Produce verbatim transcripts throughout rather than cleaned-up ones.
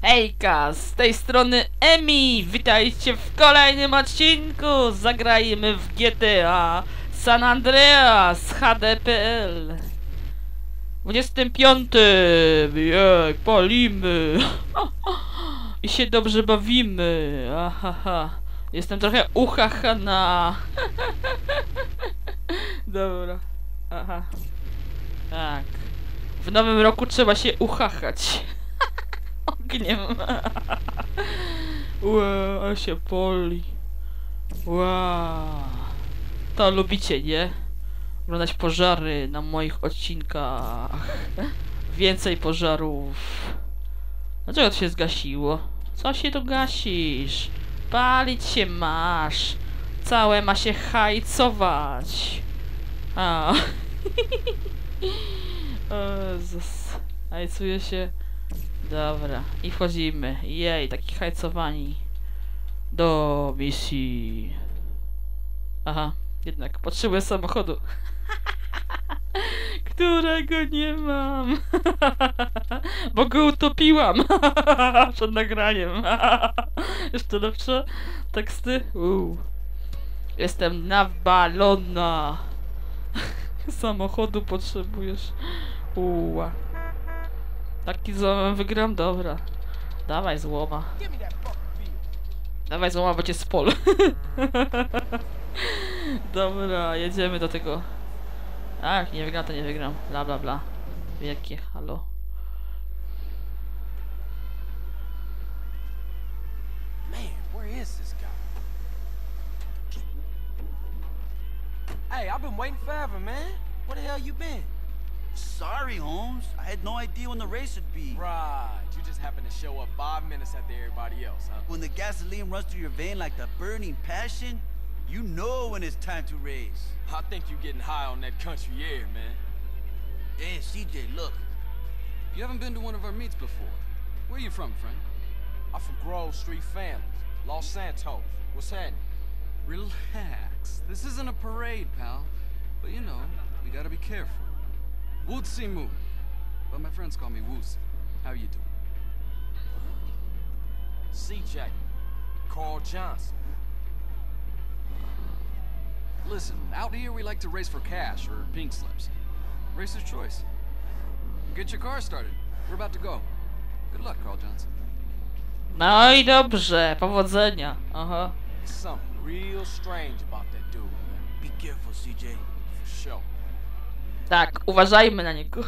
Hejka, z tej strony Emi! Witajcie w kolejnym odcinku! Zagrajmy w G T A San Andreas H D P L dwudziestym piątym. Jej, palimy! I się dobrze bawimy! Ahaha. Jestem trochę uchachana. Dobra. Aha. Tak. W nowym roku trzeba się uchachać. Ogniem. Ła, ale się poli. Ła. To lubicie, nie? Oglądać pożary na moich odcinkach. Więcej pożarów. Dlaczego to się zgasiło? Co się tu gasisz? Palić się masz. Całe ma się hajcować. A. O Jezus. Hajcuje się. Dobra. I wchodzimy. Jej, taki hajcowani. Do misji. Aha. Jednak potrzebuję samochodu. Którego nie mam. Bo go utopiłam. Przed nagraniem. Jeszcze lepsze teksty. Uu. Jestem nawalona. Samochodu potrzebujesz. Uła. Taki złomem wygram? Dobra. Dawaj złoma. Dawaj złoma, bo cię spol. Dobra, jedziemy do tego. Ach, nie wygram, to nie wygram. Bla bla bla. Wielkie halo. Hey, I've been waiting forever, man. Where the hell you been? Sorry, Holmes. I had no idea when the race would be. Right, you just happened to show up five minutes after everybody else, huh? When the gasoline runs through your vein like the burning passion, you know when it's time to race. I think you getting high on that country air, man. Hey, C J, look. You haven't been to one of our meets before. Where are you from, friend? I'm from Grove Street Families, Los Santos. What's happening? Relax. This isn't a parade, pal. But you know, we gotta be careful. Woodsy Moo. But my friends call me Woodsy. How you doing? C J. Carl Johnson. Listen, out here we like to race for cash or pink slips. Racer's choice. Get your car started. We're about to go. Good luck, Carl Johnson. No i dobrze, powodzenia. Aha. There's something real strange about that dude, man. Be careful, C J. For sure. Tak, uważajmy na niego.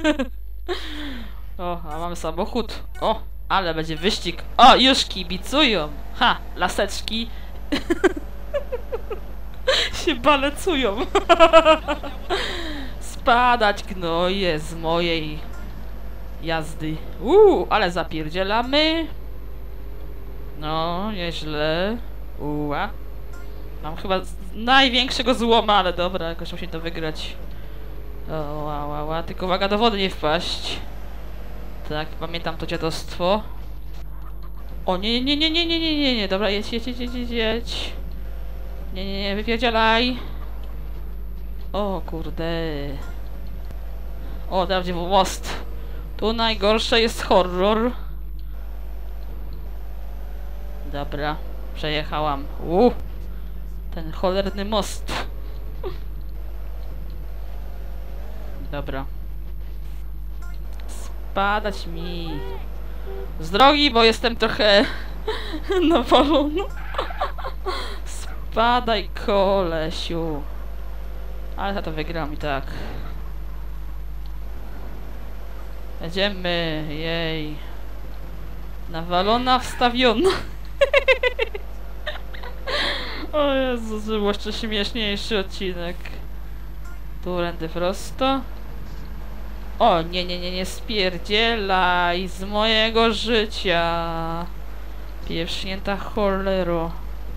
O, a mamy samochód. O, ale będzie wyścig. O, już kibicują. Ha, laseczki. się balecują. Spadać gnoje z mojej jazdy. Uuu, ale zapierdzielamy. No, nieźle. Uła. Mam chyba największego złoma, ale dobra, jakoś musi to wygrać. O, ła, ła, ła. Tylko uwaga, do wody nie wpaść. Tak, pamiętam to dziadostwo. O, nie, nie, nie, nie, nie, nie, nie, nie, dobra, jedź, jedź, jedź, jedź, jedź. Nie, nie, nie, wypierdzielaj. O, kurde. O, teraz gdzie był most. Tu najgorsze jest horror. Dobra, przejechałam. Uuu, ten cholerny most. Dobra. Spadać mi z drogi, bo jestem trochę nawalony. Spadaj, kolesiu. Ale ja to wygram i tak. Jedziemy, jej. Nawalona, wstawiona. O Jezus, był jeszcze śmieszniejszy odcinek. Tu rędy prosto. O, nie, nie, nie, nie spierdzielaj z mojego życia. Pieprznięta cholero.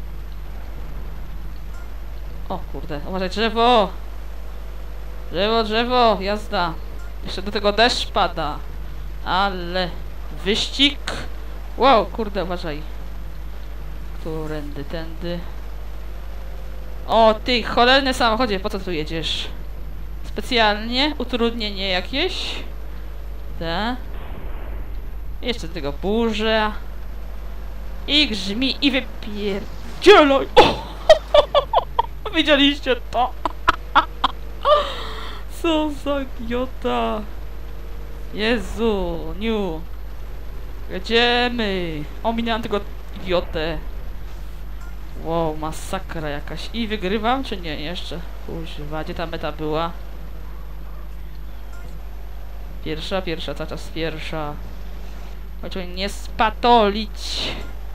O kurde, uważaj, drzewo! Drzewo, drzewo, jazda. Jeszcze do tego deszcz pada. Ale wyścig. Wow, kurde, uważaj. Którędy, tędy. O, ty cholerny samochodzie, po co tu jedziesz? Specjalnie? Utrudnienie jakieś? Te? Jeszcze do tego burza. I grzmi i wypierdzielaj. Widzieliście to? Co za giota. Jezu, niu. Jedziemy. Ominęłam tego idiotę. Wow, masakra jakaś. I wygrywam, czy nie? Jeszcze. Kuźwa, gdzie ta meta była? Pierwsza, pierwsza, cały czas pierwsza. Chodźmy nie spatolić.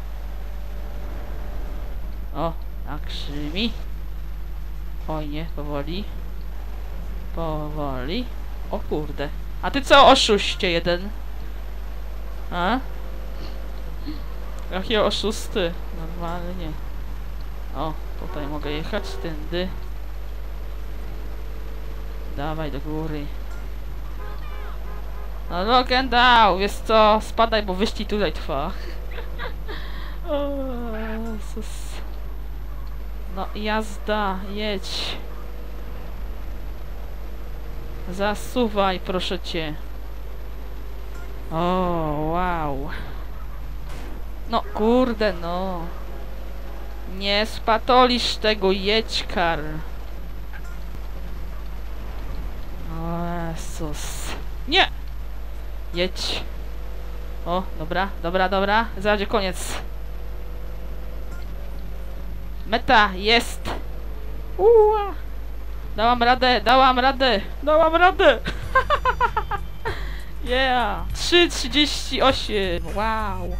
O, tak krzymi. Oj nie, powoli. Powoli. O kurde. A ty co, oszuście jeden? A? Jaki oszusty? Normalnie. O, tutaj mogę jechać tędy. Dawaj do góry. No lock and down, wiesz co? Spadaj, bo wyścig tutaj trwa. O, Jezus. No jazda, jedź. Zasuwaj, proszę cię. O, wow. No kurde, no. Nie spatolisz tego, jedź kar. O Jezus. Nie! Jedź. O, dobra, dobra, dobra. Zaraz koniec. Meta, jest. Uła. Dałam radę, dałam radę, dałam radę. Yeah. trzy trzydzieści osiem. Wow.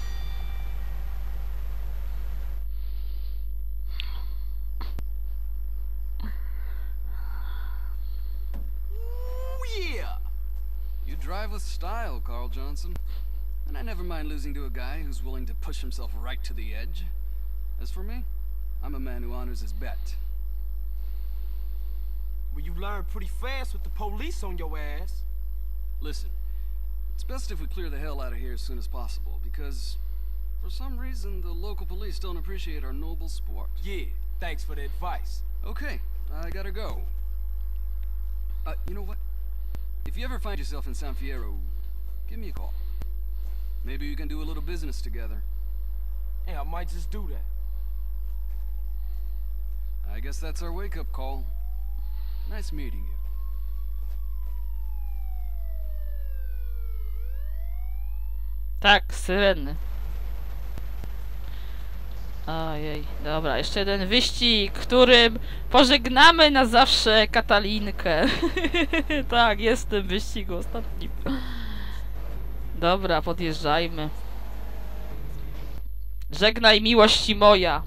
Drive with style, Carl Johnson. And I never mind losing to a guy who's willing to push himself right to the edge. As for me, I'm a man who honors his bet. Well, you learned pretty fast with the police on your ass. Listen, it's best if we clear the hell out of here as soon as possible, because for some reason the local police don't appreciate our noble sport. Yeah, thanks for the advice. Okay, I gotta go. Uh, you know what? If you ever find yourself in San Fierro, give me a call. Maybe we can do a little business together. Hey, I might just do that. I guess that's our wake-up call. Nice meeting you. Tak, syreny. Ojej, dobra, jeszcze jeden wyścig, którym pożegnamy na zawsze Katalinkę. Tak, jest w tym wyścigu ostatnim. Dobra, podjeżdżajmy. Żegnaj miłości moja.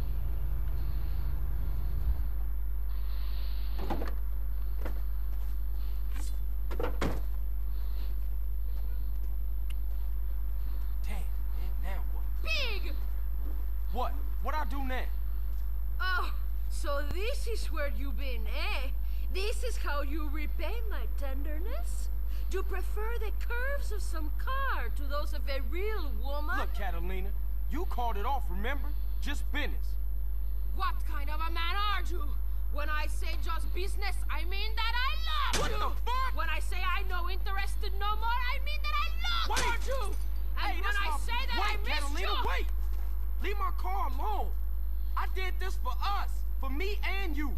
What? What I do now? Oh, so this is where you've been, eh? This is how you repay my tenderness? Do you prefer the curves of some car to those of a real woman? Look, Catalina, you called it off, remember? Just business. What kind of a man are you? When I say just business, I mean that I love What you! the fuck? When I say I'm no interested no more, I mean that I love Wait! you! And Hey, when that's I my... say that wait, I miss Catalina, you... wait! Leave my car alone. I did this for us, for me and you.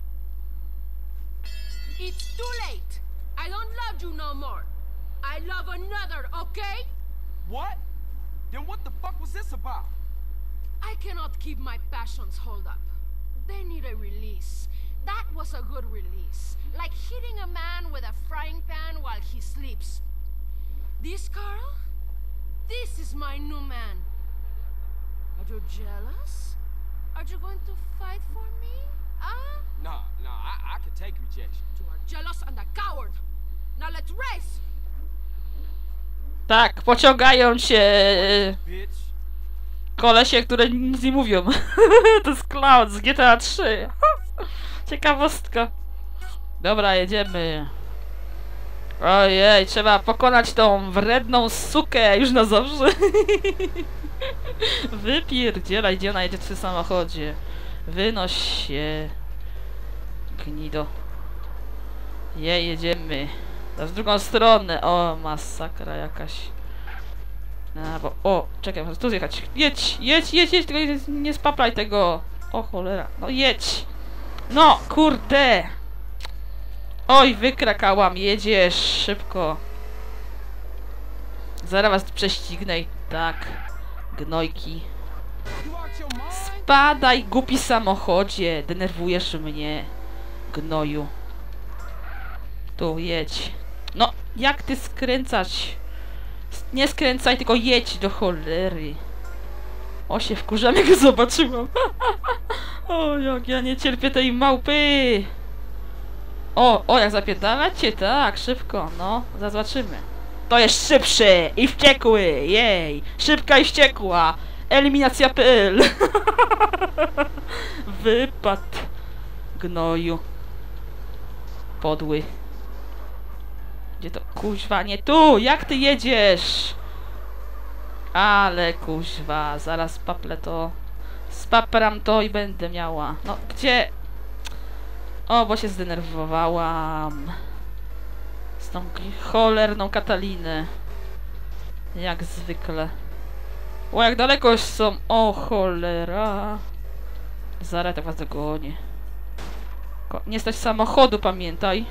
It's too late. I don't love you no more. I love another, okay? What? Then what the fuck was this about? I cannot keep my passions hold up. They need a release. That was a good release. Like hitting a man with a frying pan while he sleeps. This, Carl? This is my new man. Are you jealous? Are you going to fight for me? Ah? Nah, nah, I, I can take rejection. You are jealous and a coward. Now let's race! Tak, pociągają się Bitch. kolesie, które nic nie mówią. To jest Cloud z G T A trzy. Ciekawostka. Dobra, jedziemy. Ojej, trzeba pokonać tą wredną sukę już na zawsze. Wypierdzielaj, gdzie ona jedzie w tym samochodzie. Wynoś się. Gnido. Je, jedziemy. W drugą stronę. O, masakra jakaś. A, bo... O, czekaj, muszę tu zjechać. Jedź, jedź, jedź, jedź, tylko nie, nie spaplaj tego. O cholera, no jedź. No, kurde. Oj, wykrakałam, jedziesz, szybko. Zaraz was prześcignę i tak. Gnojki. You out your mind? Spadaj, głupi samochodzie. Denerwujesz mnie. Gnoju. Tu, jedź. No, jak ty skręcać? S- Nie skręcaj, tylko jedź do cholery. O, się wkurzam, jak go zobaczyłam. O, jak ja nie cierpię tej małpy. O, o, jak zapierdalacie? Tak, szybko, no, zobaczymy. To jest szybszy i wściekły, jej. Szybka i wściekła. Eliminacja kropka p l. Wypad. Gnoju. Podły. Gdzie to? Kuźwa, nie tu! Jak ty jedziesz? Ale kuźwa, zaraz paplę to. Spapram to i będę miała. No, gdzie? O, bo się zdenerwowałam. Z tą cholerną Katalinę. Jak zwykle. O, jak daleko już są. O, cholera. Zaraz tak was dogonię. Ko- Nie stać samochodu, pamiętaj.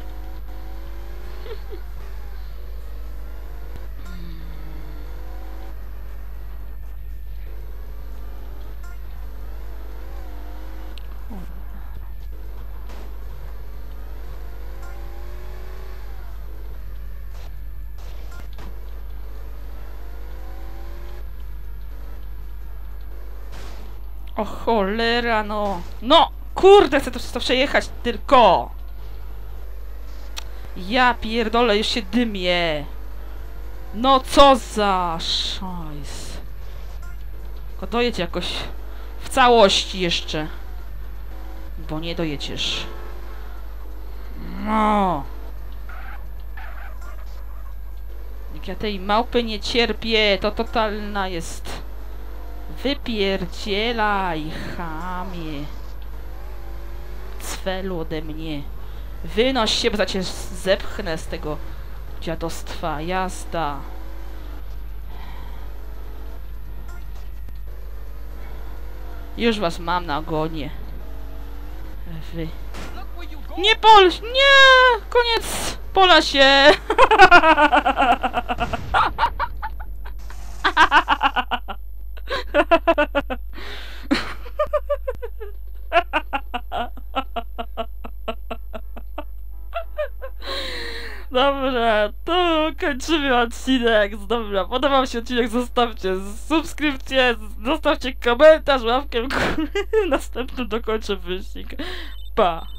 O cholera, no. No! Kurde, chcę to wszystko przejechać tylko! Ja pierdolę, już się dymię. No co za szajs. Tylko dojedź jakoś w całości jeszcze. Bo nie dojedziesz. No. Jak ja tej małpy nie cierpię, to totalna jest. Wypierdzielaj, chamie. Cwelu ode mnie. Wynoś się, bo za cię zepchnę z tego dziadostwa. Jazda. Już was mam na ogonie. Wy. Nie pol! Nie! Koniec pola się! Dobra, to kończymy odcinek. Dobra, podobał mi się odcinek, zostawcie subskrypcję, zostawcie komentarz, łapkę w górę. Następnym dokończę wyścig. Pa!